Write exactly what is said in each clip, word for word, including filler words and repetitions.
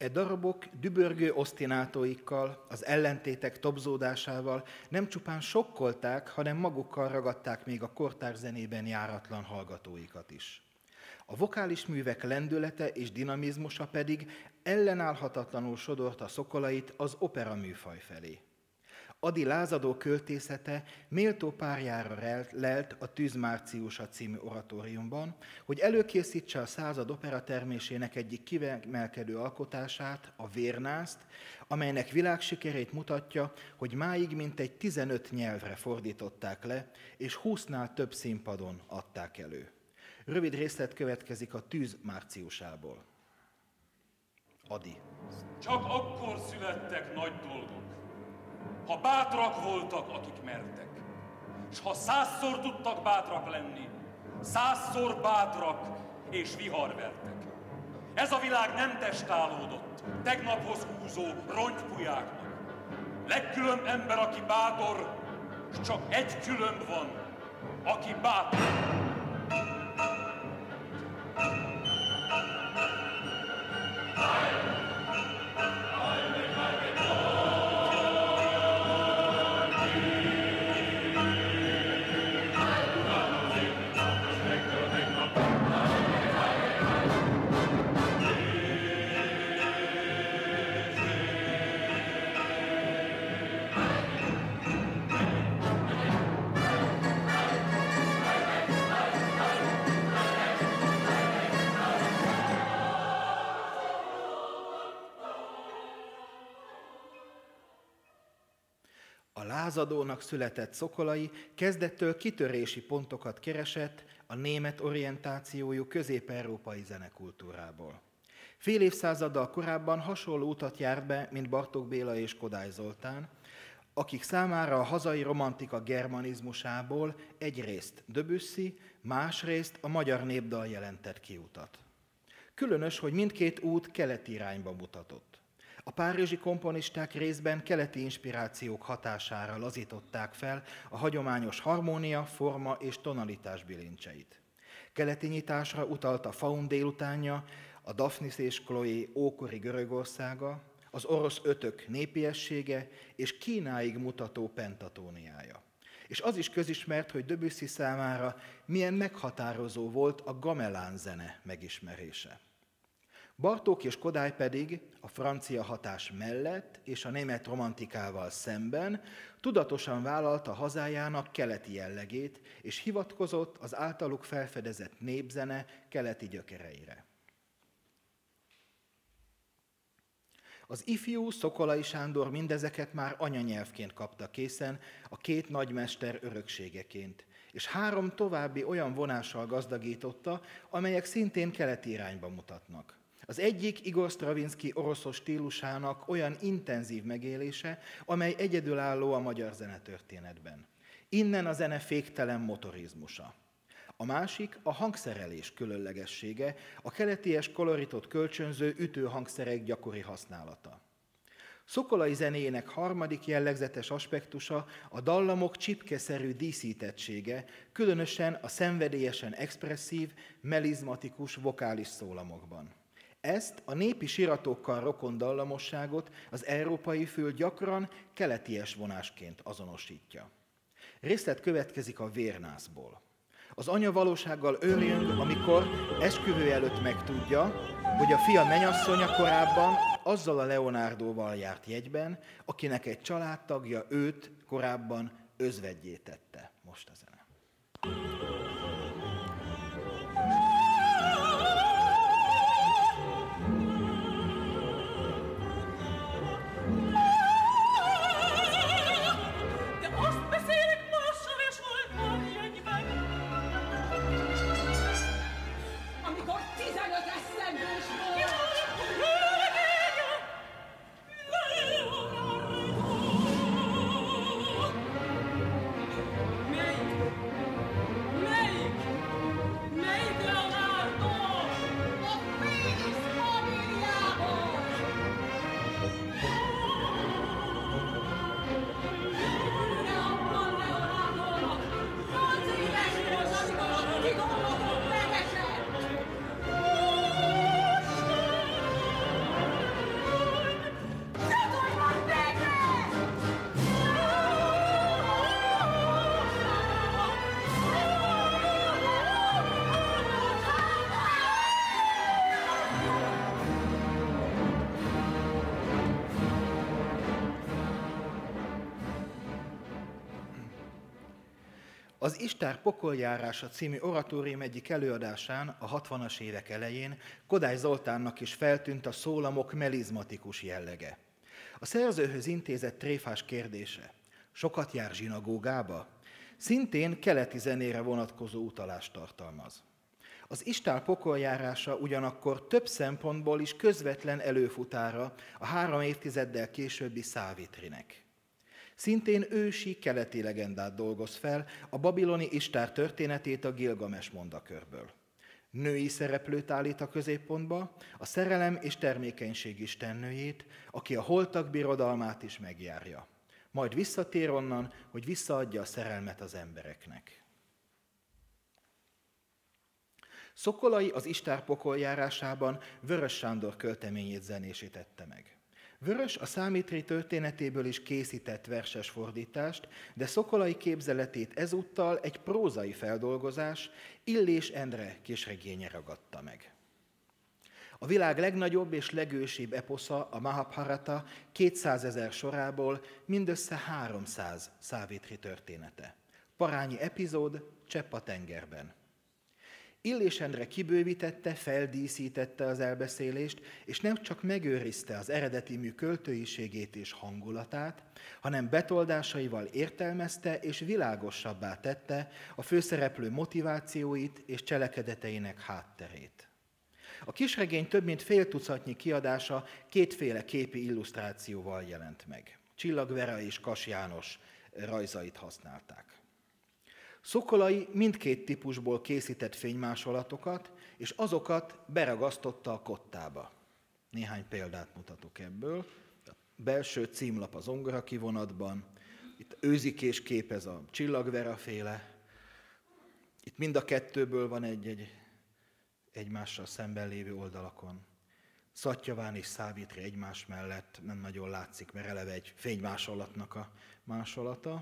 E darabok dübörgő osztinátóikkal, az ellentétek tobzódásával nem csupán sokkolták, hanem magukkal ragadták még a kortárs zenében járatlan hallgatóikat is. A vokális művek lendülete és dinamizmusa pedig ellenállhatatlanul sodorta Szokolait az opera műfaj felé. Ady lázadó költészete méltó párjára lelt a Tűz Márciusa című oratóriumban, hogy előkészítse a század opera termésének egyik kiemelkedő alkotását, a Vérnászt, amelynek világsikerét mutatja, hogy máig mintegy tizenöt nyelvre fordították le, és húsznál több színpadon adták elő. Rövid részlet következik a Tűz Márciusából. Ady. Csak akkor születtek nagy dolgok, ha bátrak voltak, akik mertek, s ha százszor tudtak bátrak lenni, százszor bátrak és viharvertek. Ez a világ nem testálódott tegnaphoz húzó rongypulyáknak. Legkülönb ember, aki bátor, s csak egy különb van, aki bátor. A lázadónak született Szokolay kezdettől kitörési pontokat keresett a német orientációjú közép-európai zenekultúrából. Fél évszázaddal korábban hasonló utat járt be, mint Bartók Béla és Kodály Zoltán, akik számára a hazai romantika germanizmusából egyrészt Debussy, másrészt a magyar népdal jelentett kiutat. Különös, hogy mindkét út keleti irányba mutatott. A párizsi komponisták részben keleti inspirációk hatására lazították fel a hagyományos harmónia, forma és tonalitás bilincseit. Keleti nyitásra utalt a Faun délutánja, a Daphnis és Chloé ókori Görögországa, az orosz ötök népiessége és Kínáig mutató pentatóniája. És az is közismert, hogy Debussy számára milyen meghatározó volt a gamelán zene megismerése. Bartók és Kodály pedig a francia hatás mellett és a német romantikával szemben tudatosan vállalta hazájának keleti jellegét, és hivatkozott az általuk felfedezett népzene keleti gyökereire. Az ifjú Szokolay Sándor mindezeket már anyanyelvként kapta készen, a két nagymester örökségeként, és három további olyan vonással gazdagította, amelyek szintén keleti irányba mutatnak. Az egyik Igor Stravinsky oroszos stílusának olyan intenzív megélése, amely egyedülálló a magyar zenetörténetben. Innen a zene féktelen motorizmusa. A másik a hangszerelés különlegessége, a keleties koloritot kölcsönző ütőhangszerek gyakori használata. Szokolay zenéjének harmadik jellegzetes aspektusa a dallamok csipkeszerű díszítettsége, különösen a szenvedélyesen expresszív, melizmatikus vokális szólamokban. Ezt a népi siratókkal rokon dallamosságot az európai fül gyakran keleties vonásként azonosítja. Részlet következik a Vérnászból. Az anya valósággal őrjöng, amikor esküvő előtt megtudja, hogy a fia menyasszonya korábban azzal a Leonardóval járt jegyben, akinek egy családtagja őt korábban özvegyé tette. Most a zene. Még Az Istár pokoljárása című oratórium egyik előadásán a hatvanas évek elején Kodály Zoltánnak is feltűnt a szólamok melizmatikus jellege. A szerzőhöz intézett tréfás kérdése: sokat jár zsinagógába? Szintén keleti zenére vonatkozó utalást tartalmaz. Az Istár pokoljárása ugyanakkor több szempontból is közvetlen előfutára a három évtizeddel későbbi Szávitrinek. Szintén ősi keleti legendát dolgoz fel, a babiloni Istár történetét a Gilgames mondakörből. Női szereplőt állít a középpontba, a szerelem és termékenység istennőjét, aki a holtak birodalmát is megjárja. Majd visszatér onnan, hogy visszaadja a szerelmet az embereknek. Szokolay az Istár pokoljárásában Vörös Sándor költeményét zenésítette meg. Vörös a Számitri történetéből is készített verses fordítást, de Szokolay képzeletét ezúttal egy prózai feldolgozás, Illés Endre kisregénye ragadta meg. A világ legnagyobb és legősibb eposza, a Mahabharata kétszázezer sorából mindössze háromszáz Szávitri története. Parányi epizód, csepp a tengerben. Illés Endre kibővítette, feldíszítette az elbeszélést, és nem csak megőrizte az eredeti mű költőiségét és hangulatát, hanem betoldásaival értelmezte és világosabbá tette a főszereplő motivációit és cselekedeteinek hátterét. A kisregény több mint fél tucatnyi kiadása kétféle képi illusztrációval jelent meg. Csillag Vera és Kass János rajzait használták. Szokolay mindkét típusból készített fénymásolatokat, és azokat beragasztotta a kottába. Néhány példát mutatok ebből. A belső címlap az zongora kivonatban, itt őzikés kép, ez a Csillag Vera féle. Itt mind a kettőből van egy-egy egymással szemben lévő oldalakon. Szattyaván és Szávitri egymás mellett, nem nagyon látszik, mert eleve egy fénymásolatnak a másolata.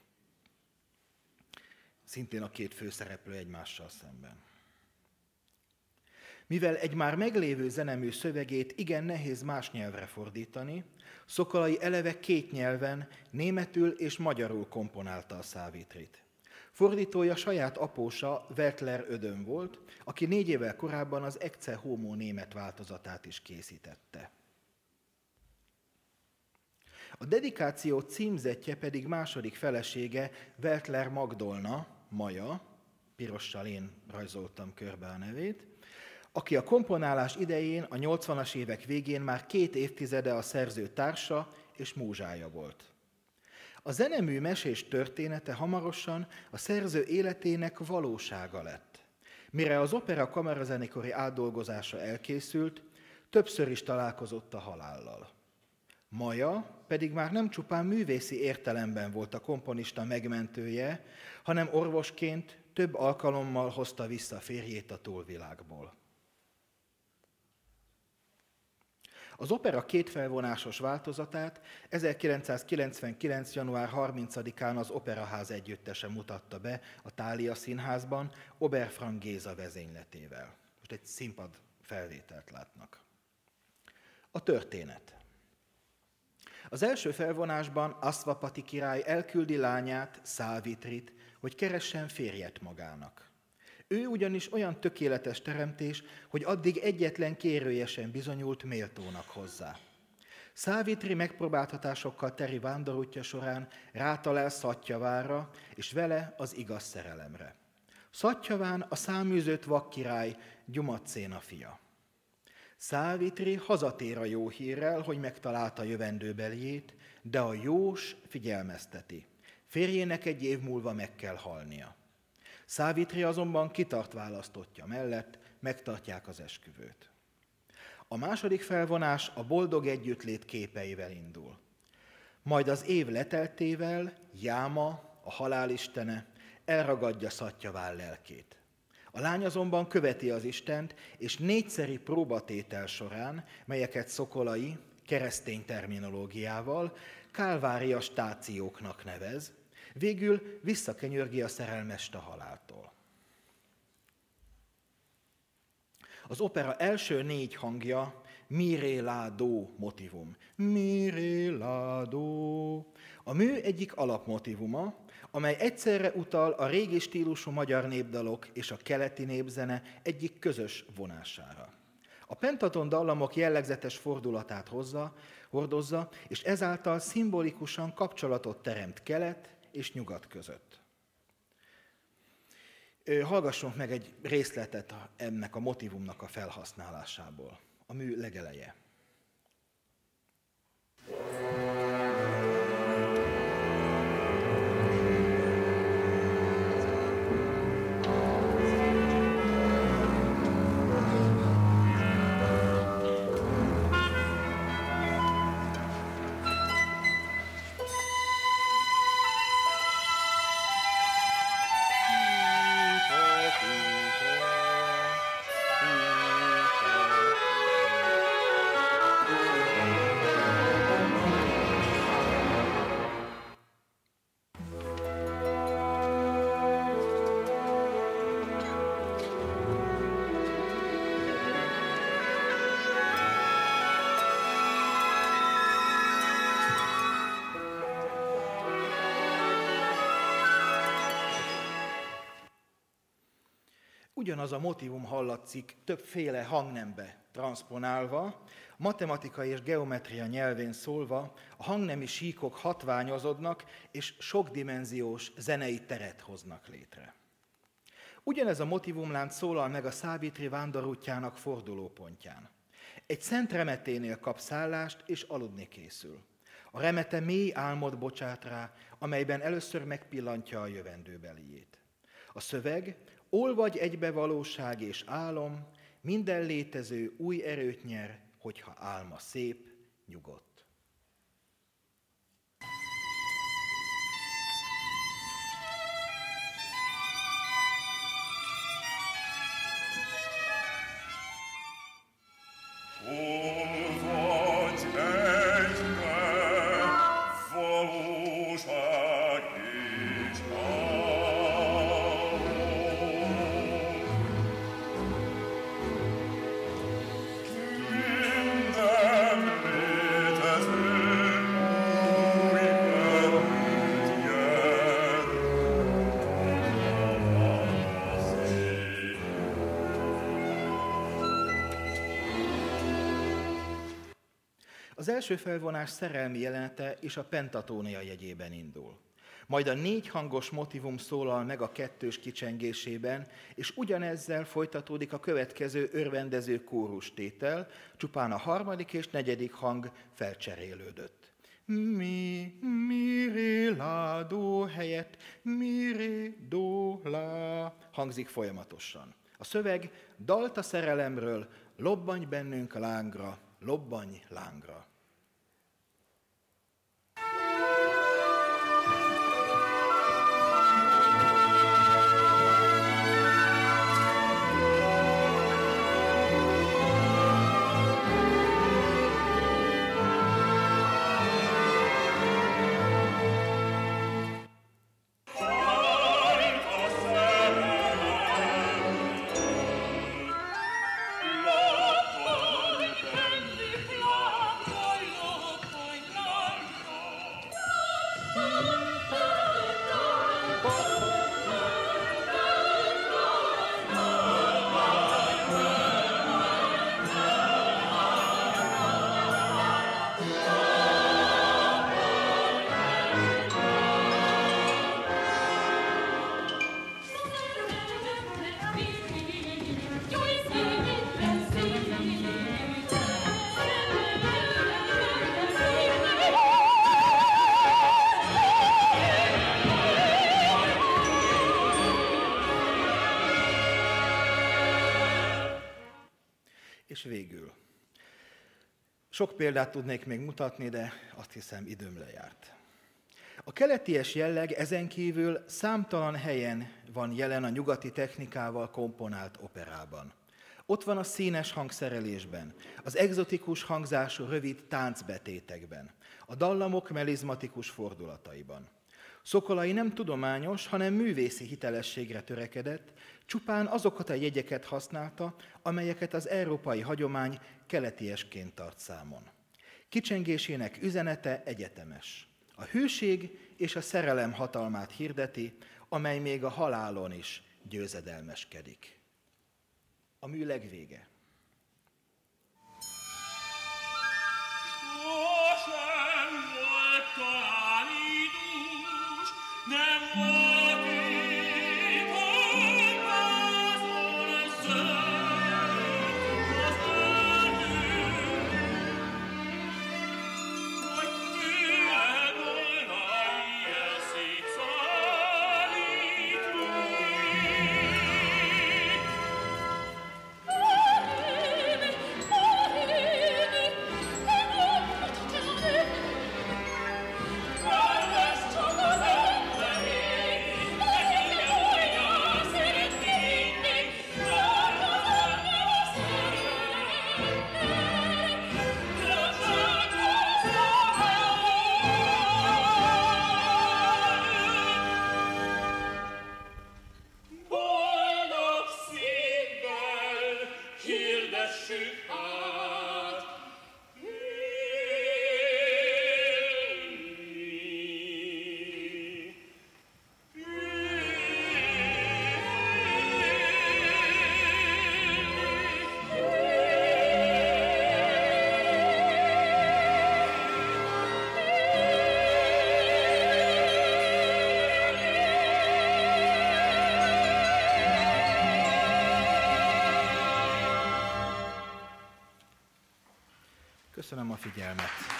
Szintén a két főszereplő egymással szemben. Mivel egy már meglévő zenemű szövegét igen nehéz más nyelvre fordítani, Szokolay eleve két nyelven, németül és magyarul komponálta a Szávitrit. Fordítója saját apósa Wertler Ödön volt, aki négy évvel korábban az Ecce Homo német változatát is készítette. A dedikáció címzetje pedig második felesége Wertler Magdolna, Maja, pirossal én rajzoltam körbe a nevét, aki a komponálás idején, a nyolcvanas évek végén már két évtizede a szerző társa és múzsája volt. A zenemű mesés története hamarosan a szerző életének valósága lett. Mire az opera kamarazenekari átdolgozása elkészült, többször is találkozott a halállal. Maja pedig már nem csupán művészi értelemben volt a komponista megmentője, hanem orvosként több alkalommal hozta vissza férjét a túlvilágból. Az opera kétfelvonásos változatát ezerkilencszázkilencvenkilenc. január harmincadikán az Operaház együttese mutatta be a Thália Színházban Oberfrank Géza vezényletével. Most egy színpad felvételt látnak. A történet. Az első felvonásban Aszvapati király elküldi lányát, Szávitrit, hogy keressen férjet magának. Ő ugyanis olyan tökéletes teremtés, hogy addig egyetlen kérője sem bizonyult méltónak hozzá. Szávitri megpróbáltatásokkal teri vándorútja során rátalál Szattyavára, és vele az igaz szerelemre. Szattyaván a száműzött vakkirály Gyumacéna fia. Szávitri hazatér a jó hírrel, hogy megtalálta jövendőbeliét, de a jós figyelmezteti. Férjének egy év múlva meg kell halnia. Szávitri azonban kitart választottja mellett, megtartják az esküvőt. A második felvonás a boldog együttlét képeivel indul. Majd az év leteltével Jáma, a halálistene, elragadja Szattyaván lelkét. A lány azonban követi az Istent, és négyszeri próbatétel során, melyeket Szokolay keresztény terminológiával kálvária stációknak nevez, végül visszakenyörgi a szerelmest a haláltól. Az opera első négy hangja Mire la do motivum. Mire la do. A mű egyik alapmotivuma, amely egyszerre utal a régi stílusú magyar népdalok és a keleti népzene egyik közös vonására. A pentaton dallamok jellegzetes fordulatát hozza, hordozza, és ezáltal szimbolikusan kapcsolatot teremt kelet és nyugat között. Hallgassunk meg egy részletet ennek a motívumnak a felhasználásából. A mű legeleje. Ugyanaz a motívum hallatszik többféle hangnembe transzponálva, matematika és geometria nyelvén szólva, a hangnemi síkok hatványozodnak és sokdimenziós zenei teret hoznak létre. Ugyanez a motívumlánc szólal meg a Szávitri vándorútjának fordulópontján. Egy szent remeténél kap szállást és aludni készül. A remete mély álmot bocsát rá, amelyben először megpillantja a jövendőbeliét. A szöveg: olvagy egybe valóság és álom, minden létező új erőt nyer, hogyha álma szép, nyugodt. Az első felvonás szerelmi jelenete és a pentatónia jegyében indul. Majd a négy hangos motívum szólal meg a kettős kicsengésében, és ugyanezzel folytatódik a következő örvendező kórustétel, csupán a harmadik és negyedik hang felcserélődött. Mi, mi, ré, lá, do helyett mi, ré, do, lá hangzik folyamatosan. A szöveg: dalt a szerelemről, lobbanj bennünk lángra, lobbanj lángra. És végül. Sok példát tudnék még mutatni, de azt hiszem időm lejárt. A keleties jelleg ezen kívül számtalan helyen van jelen a nyugati technikával komponált operában. Ott van a színes hangszerelésben, az egzotikus hangzású rövid táncbetétekben, a dallamok melizmatikus fordulataiban. Szokolay nem tudományos, hanem művészi hitelességre törekedett, csupán azokat a jegyeket használta, amelyeket az európai hagyomány keletiesként tart számon. Kicsengésének üzenete egyetemes. A hőség és a szerelem hatalmát hirdeti, amely még a halálon is győzedelmeskedik. A műleg vége. Sosem volt talán idus, nem volt itt, hogy vázol zöld az erdő, hogy tőled volna ilyen szétszállítva. Boldog szívvel hirdessük át, élni, Köszönöm a figyelmet!